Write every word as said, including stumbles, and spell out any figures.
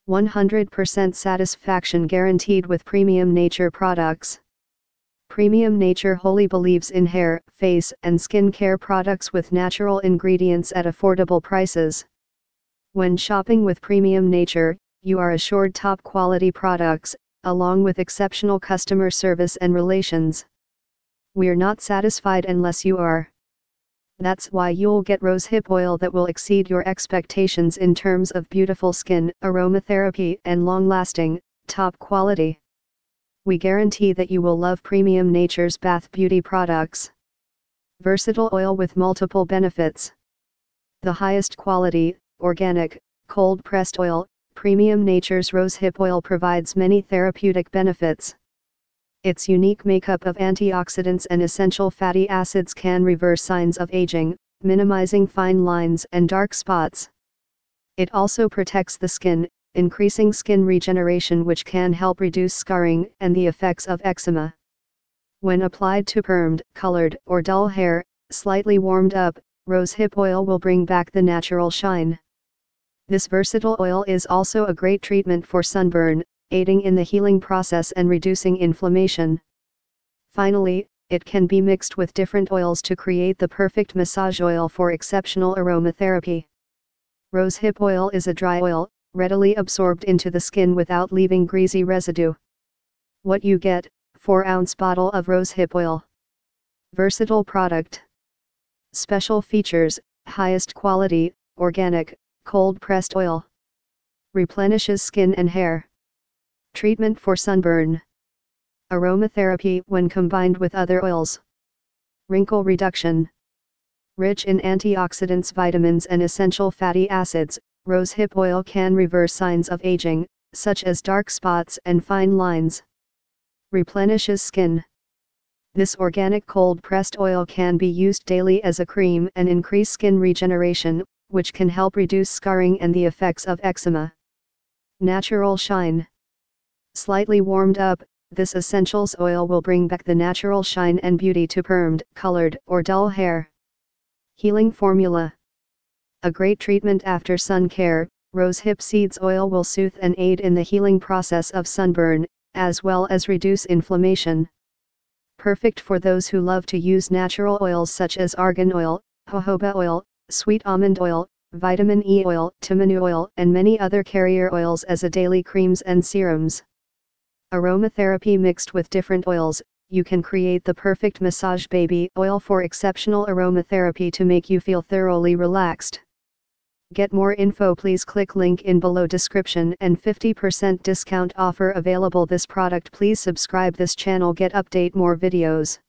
one hundred percent satisfaction guaranteed with Premium Nature products. Premium Nature wholly believes in hair, face, and skin care products with natural ingredients at affordable prices. When shopping with Premium Nature, you are assured top quality products, along with exceptional customer service and relations. We're not satisfied unless you are. That's why you'll get Rosehip Oil that will exceed your expectations in terms of beautiful skin, aromatherapy, and long-lasting, top quality. We guarantee that you will love Premium Nature's bath beauty products. Versatile oil with multiple benefits. The highest quality, organic, cold-pressed oil, Premium Nature's Rosehip Oil provides many therapeutic benefits. Its unique makeup of antioxidants and essential fatty acids can reverse signs of aging, minimizing fine lines and dark spots. It also protects the skin, increasing skin regeneration, which can help reduce scarring and the effects of eczema. When applied to permed, colored, or dull hair, slightly warmed up, Rosehip Oil will bring back the natural shine. This versatile oil is also a great treatment for sunburn, aiding in the healing process and reducing inflammation. Finally, it can be mixed with different oils to create the perfect massage oil for exceptional aromatherapy. Rosehip Oil is a dry oil, readily absorbed into the skin without leaving greasy residue. What you get: four ounce bottle of Rosehip Oil. Versatile product. Special features: highest quality, organic, cold-pressed oil. Replenishes skin and hair. Treatment for sunburn. Aromatherapy when combined with other oils. Wrinkle reduction. Rich in antioxidants, vitamins, and essential fatty acids, Rosehip Oil can reverse signs of aging, such as dark spots and fine lines. Replenishes skin. This organic cold-pressed oil can be used daily as a cream and increase skin regeneration, which can help reduce scarring and the effects of eczema. Natural shine. Slightly warmed up, this essentials oil will bring back the natural shine and beauty to permed, colored, or dull hair. Healing formula. A great treatment after sun care, Rosehip Seeds Oil will soothe and aid in the healing process of sunburn, as well as reduce inflammation. Perfect for those who love to use natural oils such as Argan Oil, Jojoba Oil, Sweet Almond Oil, Vitamin E Oil, Tamanu Oil, and many other carrier oils as a daily creams and serums. Aromatherapy mixed with different oils, you can create the perfect massage baby oil for exceptional aromatherapy to make you feel thoroughly relaxed. Get more info, please click link in below description and fifty percent discount offer available this product. Please subscribe this channel, get update more videos.